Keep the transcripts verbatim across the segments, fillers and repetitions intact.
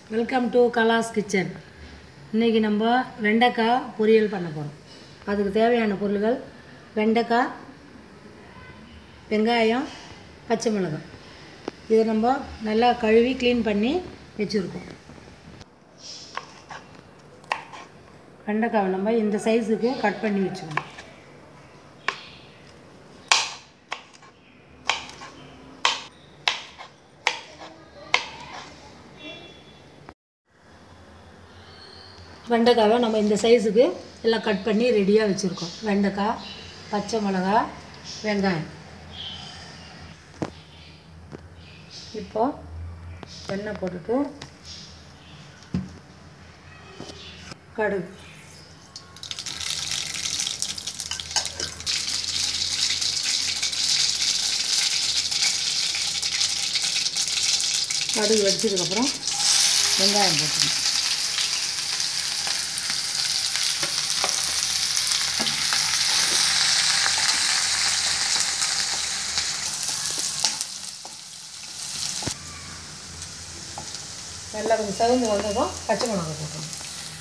Welcome to கலாஸ் kitchen. இன்றைக்கி நம்ம வெண்டைக்காய் பொரியல் பண்ண போகிறோம். அதுக்கு தேவையான பொருள்கள் வெண்டைக்காய், வெங்காயம், பச்சை மிளகாய். இதை நம்ம நல்லா கழுவி க்ளீன் பண்ணி வச்சுருக்கோம். வெண்டைக்காவை நம்ம இந்த சைஸுக்கு கட் பண்ணி வச்சுக்கணும். வெண்டைக்காவை நம்ம இந்த சைஸுக்கு எல்லாம் கட் பண்ணி ரெடியாக வச்சுருக்கோம். வெண்டைக்காய், பச்சை மிளகாய், வெங்காயம். இப்போ எண்ணெய் போட்டுட்டு கடுகு, கடுகு வெடிச்சதுக்கப்புறம் வெங்காயம் போட்டுக்கணும். நல்லா கொஞ்சம் சவுந்து வந்ததும் பச்சை மிளகாய் போட்டணும்.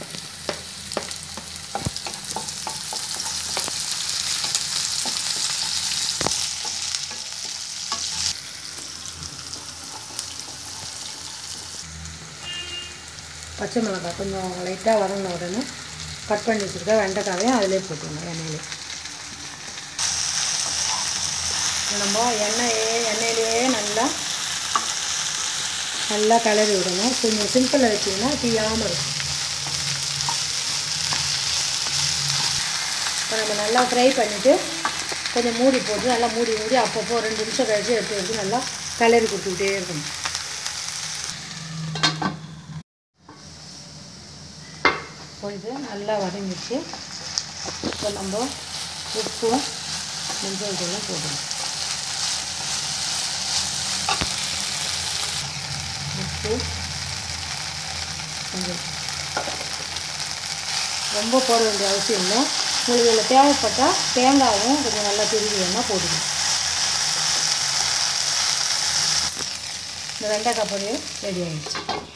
பச்சை மிளகாய் கொஞ்சம் லைட்டாக வதங்கின உடனே கட் பண்ணி வச்சுருக்க வெண்டைக்காவையும் அதிலே போட்டுக்கணும். எண்ணெயிலே நம்ம எண்ணெயே எண்ணெயிலேயே நல்லா நல்லா கிளறி விடணும். கொஞ்சம் சிம்பிளில் வச்சிங்கன்னா தீயாமல் இருக்கும். இப்போ நம்ம நல்லா ஃப்ரை பண்ணிவிட்டு கொஞ்சம் மூடி போட்டு நல்லா மூடி மூடி அப்பப்போ ரெண்டு நிமிஷம் கழிச்சு எடுத்து எடுத்து நல்லா கிளறி கொடுத்துக்கிட்டே இருக்கணும். போயிட்டு நல்லா வதங்கிச்சு. இப்போ நம்ம உப்பும் மஞ்சள் தூளும் போடணும். உப்பு, மஞ்சள் ரொம்ப போட வேண்டிய அவசியம் இல்லை. உங்களுக்கு இதில் தேவைப்பட்டால் தேங்காயும் கொஞ்சம் நல்லா திருவி வேணால் போடுங்க. இந்த வெண்டைக்காய் பொரியல் ரெடி ஆகிடுச்சு.